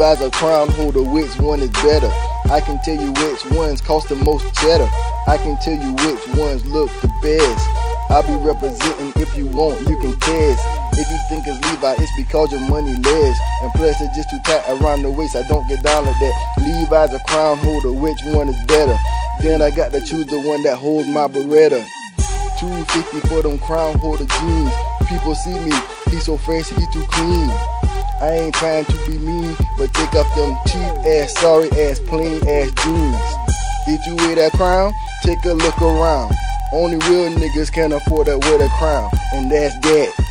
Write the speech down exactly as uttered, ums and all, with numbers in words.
Levi's a crown holder, which one is better? I can tell you which ones cost the most cheddar. I can tell you which ones look the best. I'll be representing. If you want, you can test. If you think it's Levi, it's because your money less. And plus it's just too tight around the waist, I don't get down like that. Levi's a crown holder, which one is better? Then I got to choose the one that holds my Beretta. two fifty for them crown holder jeans. People see me, he so fresh, he too clean. I ain't trying to be mean, but take off them cheap ass, sorry ass, plain ass jeans. If you wear that crown, take a look around. Only real niggas can afford to wear the crown, and that's that.